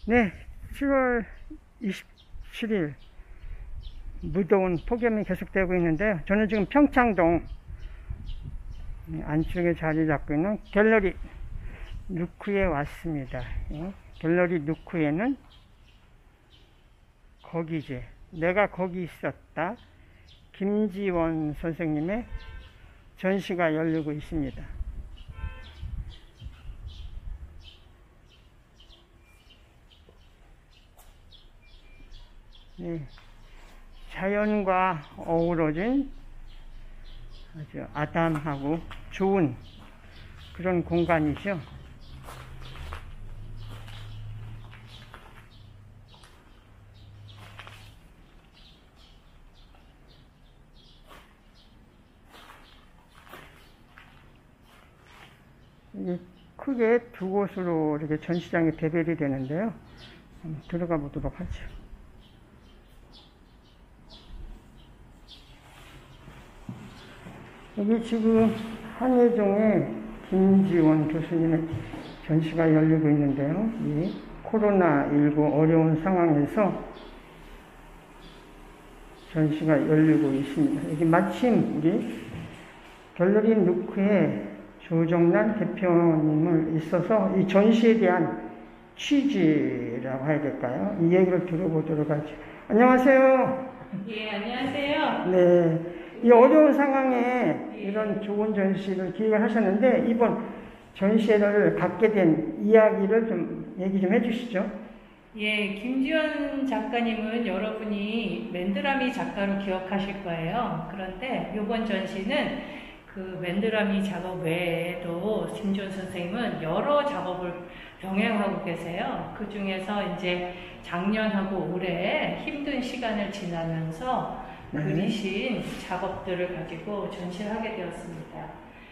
네, 10월 27일 무더운 폭염이 계속되고 있는데요. 저는 지금 평창동 안쪽에 자리 잡고 있는 갤러리 누크에 왔습니다. 갤러리 누크에는 거기제, 내가 거기 있었다, 김지원 선생님의 전시가 열리고 있습니다. 네, 자연과 어우러진 아주 아담하고 좋은 그런 공간이죠. 크게 두 곳으로 이렇게 전시장이 대별이 되는데요. 들어가 보도록 하죠. 여기 지금 한예종의 김지원 교수님의 전시가 열리고 있는데요. 이 코로나19 어려운 상황에서 전시가 열리고 있습니다. 여기 마침 우리 갤러리 누크에 조정란 대표님을 있어서 이 전시에 대한 취지라고 해야 될까요? 이 얘기를 들어보도록 하죠. 안녕하세요. 예, 안녕하세요. 네. 이 어려운 상황에 이런 좋은 전시를 기획을 하셨는데, 이번 전시회를 갖게 된 이야기를 좀 얘기 좀 해주시죠. 예, 김지원 작가님은 여러분이 맨드라미 작가로 기억하실 거예요. 그런데 이번 전시는 그 맨드라미 작업 외에도 김지원 선생님은 여러 작업을 병행하고 계세요. 그 중에서 이제 작년하고 올해 힘든 시간을 지나면서 그리신 작업들을 가지고 전시를 하게 되었습니다.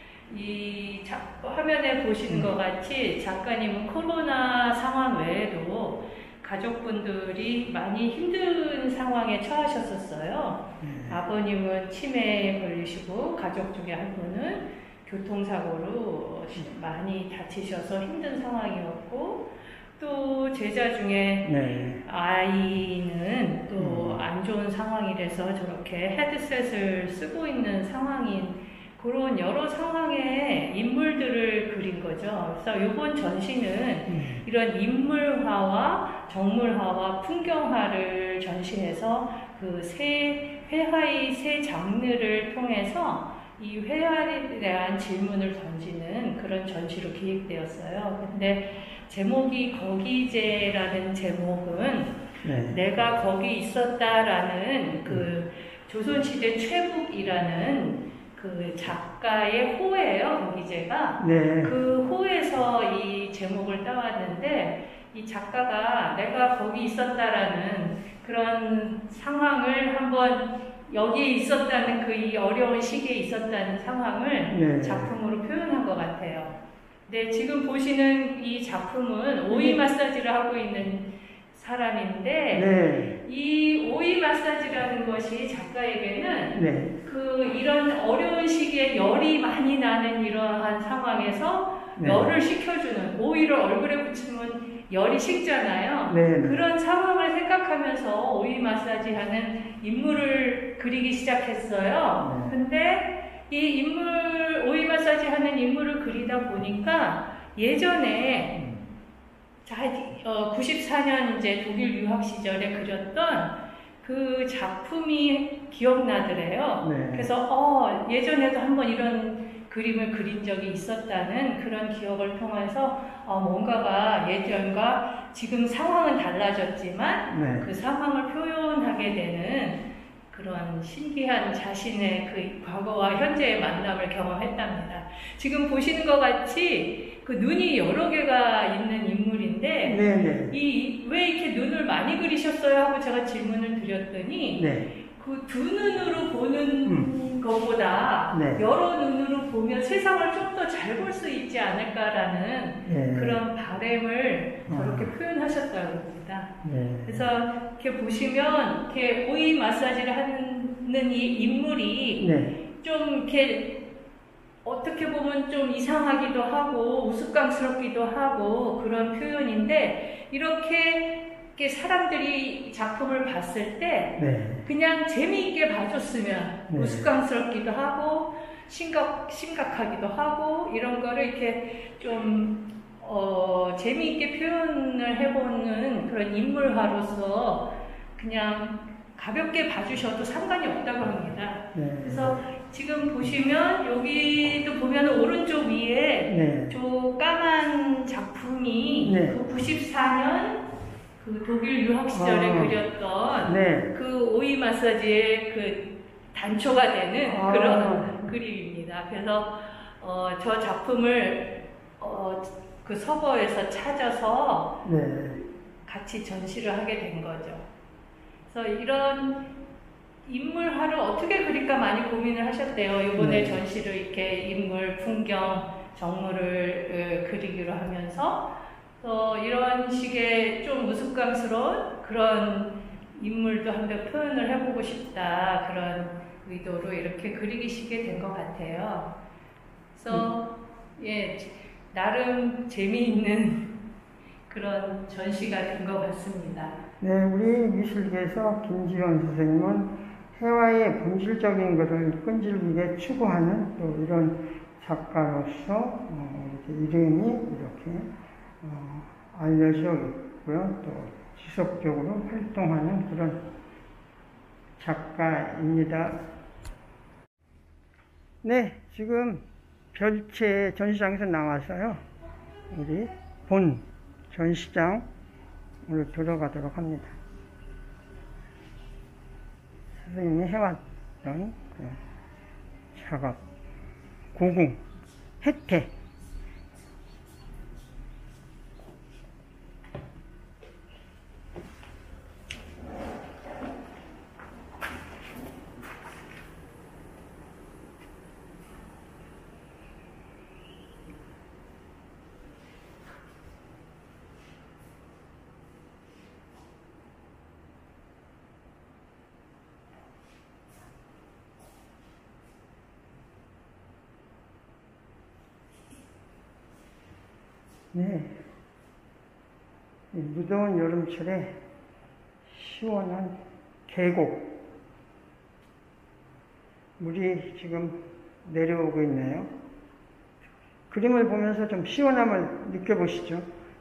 이 화면에 보시는 것 같이 작가님은 코로나 상황 외에도 가족분들이 많이 힘든 상황에 처하셨었어요. 아버님은 치매에 걸리시고 가족 중에 한 분은 교통사고로 많이 다치셔서 힘든 상황이었고, 또 제자 중에 아이는 또 안 좋은 상황이라서 저렇게 헤드셋을 쓰고 있는 상황인 그런 여러 상황의 인물들을 그린 거죠. 그래서 이번 전시는 이런 인물화와 정물화와 풍경화를 전시해서 그 회화의 세 장르를 통해서 이 회화에 대한 질문을 던지는 그런 전시로 기획되었어요. 근데 제목이 거기제라는 제목은 내가 거기 있었다라는 그 조선시대 최북이라는 그 작가의 호예요, 거기제가. 그 호에서 이 제목을 따왔는데, 이 작가가 내가 거기 있었다라는 그런 상황을 한번 여기에 있었다는 그 이 어려운 시기에 있었다는 상황을 작품으로 표현한 것 같아요. 네, 지금 보시는 이 작품은 오이 마사지를 하고 있는 사람인데, 이 오이 마사지라는 것이 작가에게는 그 이런 어려운 시기에 열이 많이 나는 이러한 상황에서 열을 식혀주는, 오이를 얼굴에 붙이면 열이 식잖아요. 그런 상황을 생각하면서 오이 마사지 하는 인물을 그리기 시작했어요. 근데 이 인물, 오이 마사지 하는 인물을 그리다 보니까 예전에 94년 이제 독일 유학 시절에 그렸던 그 작품이 기억나더래요. 그래서 예전에도 한번 이런 그림을 그린 적이 있었다는 그런 기억을 통해서 뭔가가 예전과 지금 상황은 달라졌지만 그 상황을 표현하게 되는 그런 신기한 자신의 그 과거와 현재의 만남을 경험했답니다. 지금 보시는 것 같이 그 눈이 여러 개가 있는 인물인데 왜 이렇게 눈을 많이 그리셨어요? 하고 제가 질문을 드렸더니 그 두 눈으로 보는 것보다 여러 눈으로 보면 세상을 좀 더 잘 볼 수 있지 않을까라는 그런 바람을 저렇게 표현하셨다고 합니다. 그래서 이렇게 보시면 이렇게 오이 마사지를 하는 이 인물이 좀 이렇게 어떻게 보면 좀 이상하기도 하고 우스꽝스럽기도 하고 그런 표현인데 이렇게 사람들이 작품을 봤을 때 네. 그냥 재미있게 봐줬으면 네. 우스꽝스럽기도 하고 심각하기도 하고 이런 거를 이렇게 좀 재미있게 표현을 해보는 그런 인물화로서 그냥 가볍게 봐주셔도 상관이 없다고 합니다. 네. 그래서 지금 보시면 여기도 보면 오른쪽 위에 네. 저 까만 작품이 네. 그 94년 그 독일 유학 시절에 그렸던 네. 그 오이 마사지의 그 단초가 되는 그런 그림입니다. 그래서 저 작품을 그 서버에서 찾아서 네. 같이 전시를 하게 된 거죠. 그래서 이런 인물화를 어떻게 그릴까 많이 고민을 하셨대요. 이번에 네. 전시를 이렇게 인물, 풍경, 정물을 그리기로 하면서 이런 식의 좀 우스꽝스러운 그런 인물도 한번 표현을 해보고 싶다. 그런 의도로 이렇게 그리시게 된 것 같아요. 그래서 예, 나름 재미있는 그런 전시가 된 것 같습니다. 네, 우리 미술계에서 김지원 선생님은 해와의 본질적인 것을 끈질기게 추구하는 또 이런 작가로서 이렇게 이름이 이렇게 알려져 있고요. 또 지속적으로 활동하는 그런 작가입니다. 네, 지금 별채 전시장에서 나와서요. 우리 본 전시장으로 들어가도록 합니다. 선생님이 해왔던 그 작업, 고궁, 혜태. 네, 무더운 여름철에 시원한 계곡, 물이 지금 내려오고 있네요. 그림을 보면서 좀 시원함을 느껴보시죠.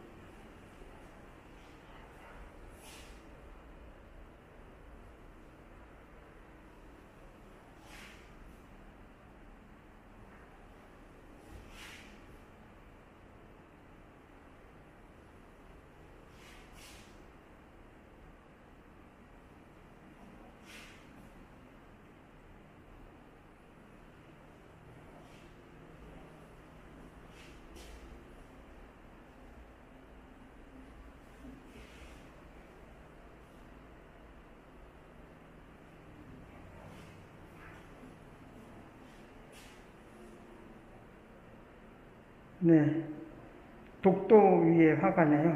네, 독도 위에 화가네요.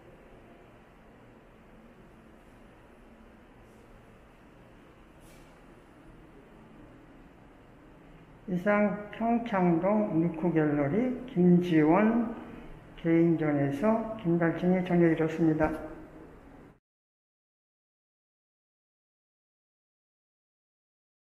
이상 평창동 누쿠 갤러리 김지원 개인전에서 김달진이 전해드렸습니다.